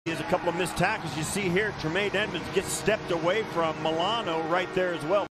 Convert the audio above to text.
He has a couple of missed tackles. You see here, Tremaine Edmonds gets stepped away from Milano right there as well.